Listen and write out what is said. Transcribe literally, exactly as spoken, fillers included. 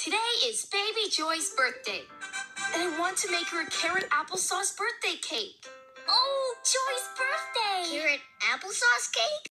Today is Baby Joy's birthday, and I want to make her a carrot applesauce birthday cake. Oh, Joy's birthday! Carrot applesauce cake?